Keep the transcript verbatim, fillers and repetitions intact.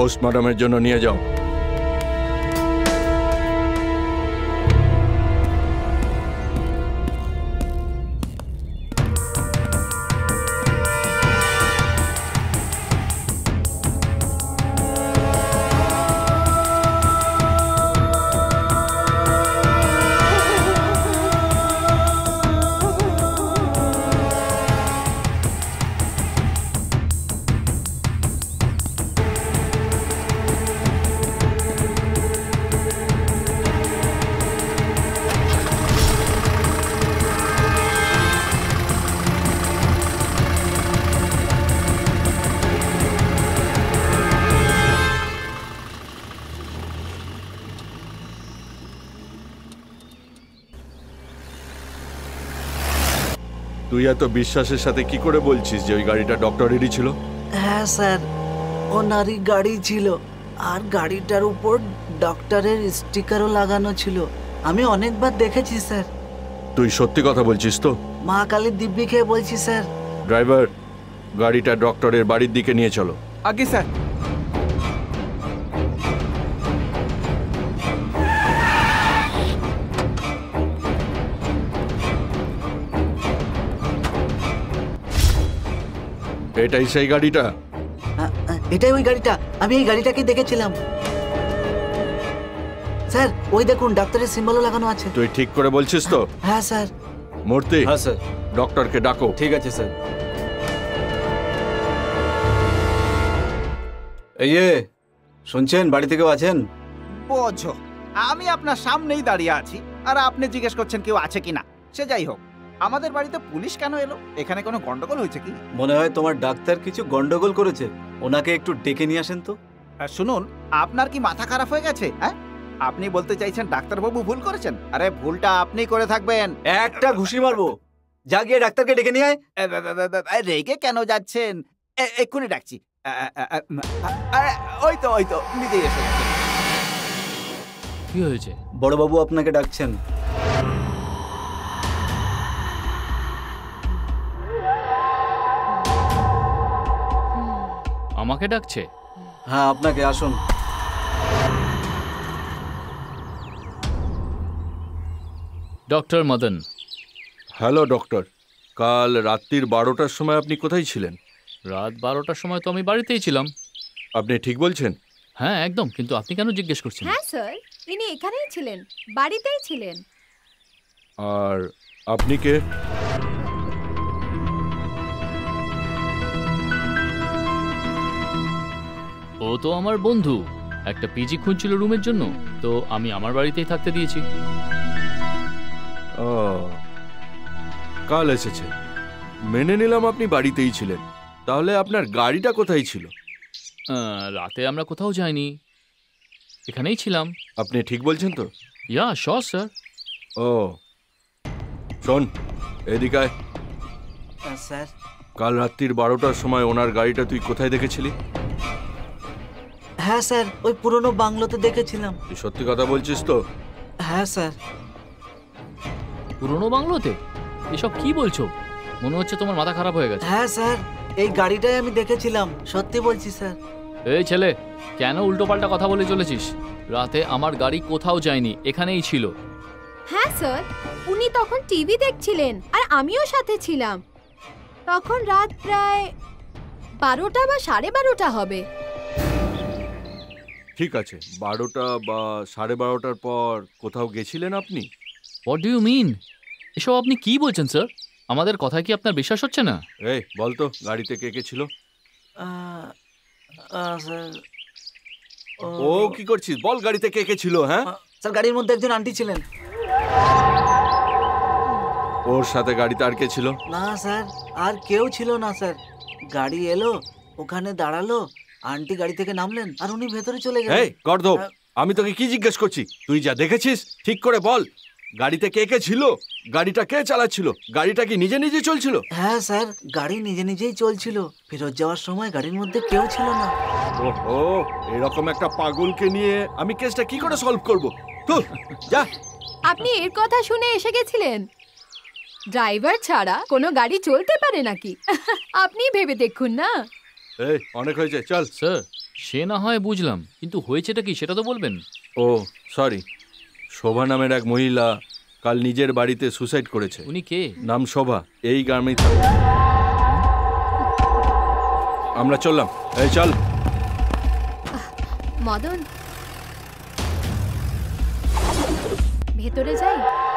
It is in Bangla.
পোস্টমর্টমের জন্য নিয়ে যাও। তুই এত বিশ্বাসের সাথে কি করে বলছিস যে ওই গাড়িটা ডক্টরেরই ছিল? হ্যাঁ স্যার, ওনারই গাড়ি ছিল, আর গাড়িটার উপর ডক্টরের স্টিকারও লাগানো ছিল। আমি অনেকবার দেখেছি স্যার। তুই সত্যি কথা বলছিস তো? মা কালীর দিব্যি খেয়ে বলছি স্যার। ড্রাইভার, গাড়িটা ডক্টরের বাড়ির দিকে নিয়ে চলো। আগে স্যার। এটাই সেই গাড়িটা? এটাই ওই গাড়িটা, আমি এই গাড়িটাকে দেখেছিলাম স্যার। ওই দেখুন ডাক্তারের সিম্বলও লাগানো আছে। তুই ঠিক করে বলছিস তো? হ্যাঁ স্যার। মূর্তি, হ্যাঁ স্যার। ডক্টরকে ডাকো। ঠিক আছে স্যার। এই যে শুনছেন, বাড়িতে কেউ আছেন? বোঝো, আমি আপনার সামনেই দাঁড়িয়ে আছি আর আপনি জিজ্ঞেস করছেন কেউ আছে কিনা। সে যাই হোক, আমাদের বাড়িতে পুলিশ কেন এলো? এখানে কোনো গন্ডগোল হয়েছে কি? মনে হয় তোমার ডাক্তার কিছু গন্ডগোল করেছে, ওনাকে একটু ডেকে নিয়ে আসেন তো। শুনুন, আপনার কি মাথা খারাপ হয়ে গেছে? হ্যাঁ, আপনি বলতে চাইছেন ডাক্তারবাবু ভুল করেছেন? আরে ভুলটা আপনি করে থাকবেন। একটা ঘুষি মারবো। যা গিয়ে ডাক্তারকে ডেকে নিয়ে আয়। রেগে কেন যাচ্ছেন? এক্ষুনি ডাকছি। ওই তো ওই তো নিজেই এসে গেছেন। কি হয়েছে? বড়বাবু আপনাকে ডাকছেন। আমাকে ডাকছে? হ্যাঁ আপনাকে, আসুন। ডক্টর মদন। হ্যালো ডক্টর, কাল রাত্রির বারোটার সময় আপনি কোথায় ছিলেন? রাত বারোটার সময় তো আমি বাড়িতেই ছিলাম। আপনি ঠিক বলছেন? হ্যাঁ একদম, কিন্তু আপনি কেন জিজ্ঞেস করছেন? হ্যাঁ স্যার, তিনি এখানেই ছিলেন, বাড়িতেই ছিলেন। আর আপনি কে? ও তো আমার বন্ধু, একটা পিজি খুঁজছিল রুমের জন্য, তো আমি আমার বাড়িতেই থাকতে দিয়েছি। ও, কাল এসেছে, মেনে নিলাম আপনি বাড়িতেই ছিলেন। তাহলে আপনার গাড়িটা কোথায় ছিল? রাতে আমরা কোথাও যাইনি, এখানেই ছিলাম। আপনি ঠিক বলছেন তো? Yeah sure sir. ও শোন, এদিকে আয়। স্যার, কাল রাত্রির বারোটার সময় ওনার গাড়িটা তুই কোথায় দেখেছিলি? হ্যাঁ স্যার, ওই পুরনো বাংলোতে দেখেছিলাম। তুই সত্যি কথা বলছিস তো? হ্যাঁ স্যার। পুরনো বাংলোতে? এসব কি বলছো? মনে হচ্ছে তোমার মাথা খারাপ হয়ে গেছে। হ্যাঁ স্যার, এই গাড়িটাই আমি দেখেছিলাম, সত্যি বলছি স্যার। এই ছেলে, কেন উল্টোপাল্টা কথা বলে চলেছিস? রাতে আমার গাড়ি কোথাও যায়নি, এখানেই ছিল। হ্যাঁ স্যার, উনি তখন টিভি দেখছিলেন আর আমিও সাথে ছিলাম। তখন রাত প্রায় বারোটা বা সাড়ে বারোটা হবে। ঠিক আছে, বারোটা বা সাড়ে বারোটার পর কোথাও গেছিলেন আপনি? What do you mean? এসব আপনি কি বলছেন স্যার? আমাদের কথায় কি আপনার বিশ্বাস হচ্ছে না? এই বলতো, গাড়িতে কে কে ছিল? ও কি করছিস বল, গাড়িতে কে কে ছিল? হ্যাঁ স্যার, গাড়ির মধ্যে একজন আন্টি ছিলেন। ওর সাথে গাড়িতে আর কে ছিল? না স্যার, আর কেউ ছিল না স্যার। গাড়ি এলো, ওখানে দাঁড়ালো, আন্টি গাড়ি থেকে নামলেন আর উনি ভেতরে চলে গেলেন। এই গর্দভ, আমি তোকে কি জিজ্ঞেস করছি? তুই যা দেখেছিস ঠিক করে বল। গাড়িতে কে কে ছিল? গাড়িটা কে চালাচ্ছিল? গাড়িটা কি নিজে নিজে চলছিল? হ্যাঁ স্যার, গাড়ি নিজে নিজেই চলছিল। ফেরত যাওয়ার সময় গাড়ির মধ্যে কেউ ছিল না। ওহো, এরকম একটা পাগলকে নিয়ে আমি কেসটা কি করে সলভ করব? তো যা। আপনি এর কথা শুনে এসে গেছিলেন? ড্রাইভার ছাড়া কোনো গাড়ি চলতে পারে নাকি? আপনি ভেবে দেখুন না। এই অনেক হয়েছে, চল। স্যার, সে না হয় বুঝলাম, কিন্তু হয়েছেটা কি সেটা তো বলবেন। ও সরি, শোভা নামের এক মহিলা কাল নিজের বাড়িতে সুসাইড করেছে। উনি কে? নাম শোভা, এই গ্রামেই থাকে। আমরা চললাম, এই চল। মদন, ভেতরে যাই।